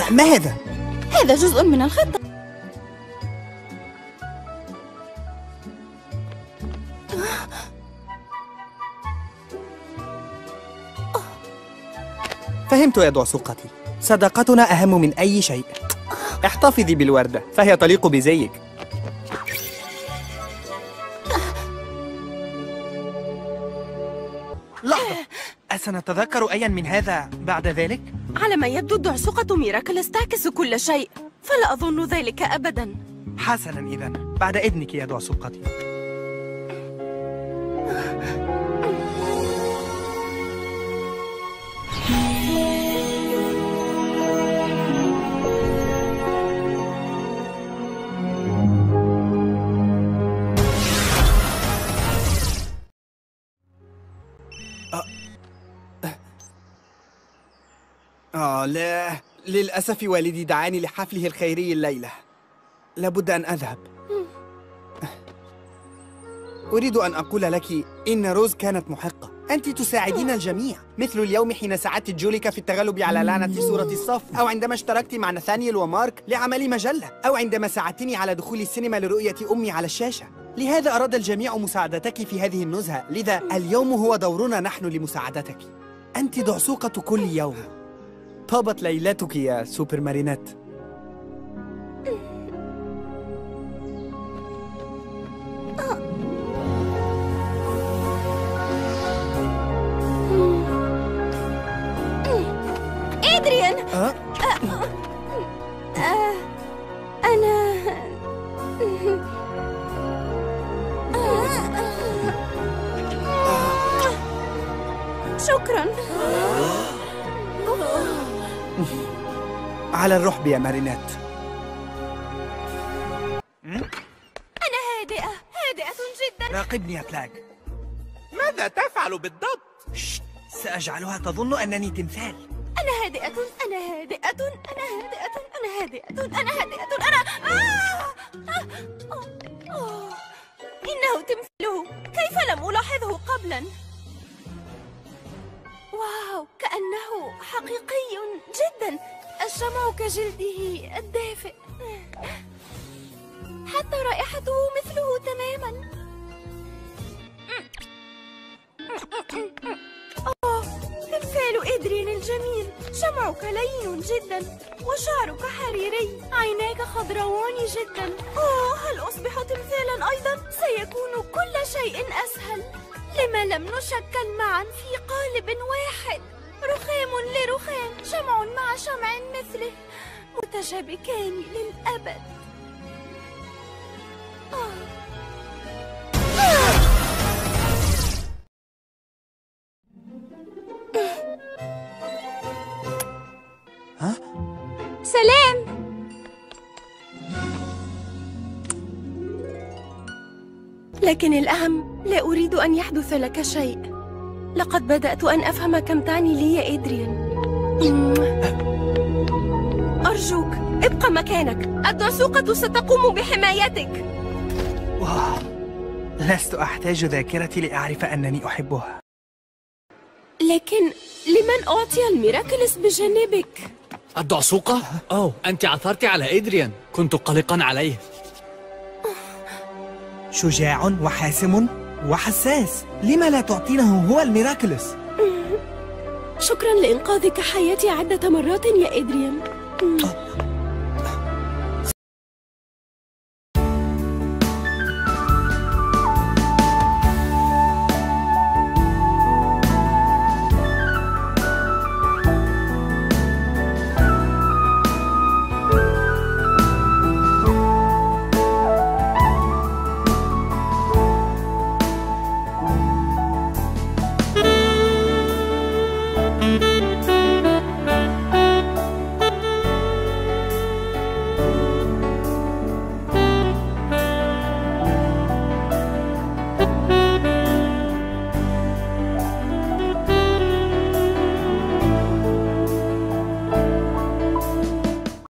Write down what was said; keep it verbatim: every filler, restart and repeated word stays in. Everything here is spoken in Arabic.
ما هذا؟ هذا جزء من الخطة. فهمت يا دعسوقتي، صداقتنا أهم من أي شيء. احتفظي بالوردة فهي تليق بزيك. لحظة، أسنتذكر أيا من هذا بعد ذلك؟ على ما يبدو الدعسوقة ميراكلس تعكس كل شيء، فلا أظن ذلك أبداً. حسناً إذن، بعد إذنك يا دعسوقتي. آه لا، للأسف والدي دعاني لحفله الخيري الليلة. لابد أن أذهب. أريد أن أقول لك إن روز كانت محقة. أنت تساعدين الجميع، مثل اليوم حين ساعدت جوليكا في التغلب على لعنة سورة الصف، أو عندما اشتركت مع ناثانييل ومارك لعمل مجلة، أو عندما ساعدتني على دخول السينما لرؤية أمي على الشاشة. لهذا أراد الجميع مساعدتك في هذه النزهة، لذا اليوم هو دورنا نحن لمساعدتك. أنت دعسوقة كل يوم. طابت ليلتك يا سوبر مارينيت. إدريان، أه؟ أه أنا شكراً. على الرحب يا مارينيت. أنا هادئة هادئة جداً. راقبني يا بلاك. ماذا تفعل بالضبط؟ شت. سأجعلها تظن أنني تمثال. أنا هادئة أنا هادئة أنا هادئة أنا هادئة أنا هادئة أنا آه! آه! آه! إنه تمثله، كيف لم ألاحظه قبلاً؟ واو، كأنه حقيقي جداً. الشمع كجلده الدافئ، حتى رائحته مثله تماماً. آه، تمثال إدرين الجميل. شمعك لين جداً وشعرك حريري، عيناك خضروان جداً. آه، هل أصبح تمثالاً أيضاً؟ سيكون كل شيء أسهل. لما لم نشكل معاً في قالب واحد؟ رخام لرخام، شمع مع شمع مثله، متشابكان للأبد. آه. ها؟ سلام. لكن الأهم، لا أريد أن يحدث لك شيء. لقد بدأت أن أفهم كم تعني لي يا إدريان. أرجوك ابقى مكانك، الدعسوقة ستقوم بحمايتك. واو، لست أحتاج ذاكرتي لأعرف أنني أحبها. لكن لمن أعطي الميراكلس بجانبك؟ الدعسوقة؟ أوه، أنت عثرت على إدريان، كنت قلقاً عليه. شجاع وحاسم وحساس، لما لا تعطينه هو الميراكلس؟ شكراً لإنقاذك حياتي عدة مرات يا إدريان.